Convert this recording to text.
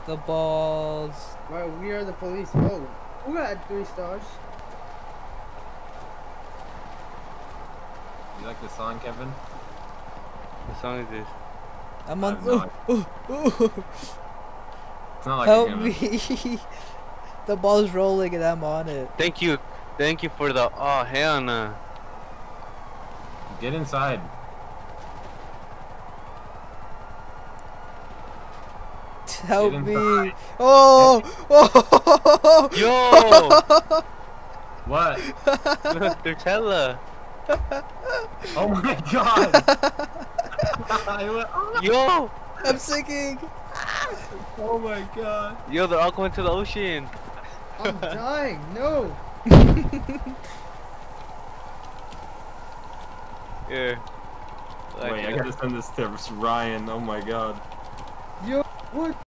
the balls. Well, we are the police. Oh, who got 3 stars? You like the song, Kevin? What song is this? I'm I on. have no idea. It's not like Help a me! game. The ball's rolling and I'm on it. Thank you for the. Oh hell no. Get inside. Help Get me! inside. Oh! Oh! Yo! What? Nutella. Oh my god! I went, oh. Yo! I'm sinking! Oh my god! Yo, they're all going to the ocean. I'm dying. No. Yeah. Wait, I gotta send this to Ryan. Oh my god. Yo, what?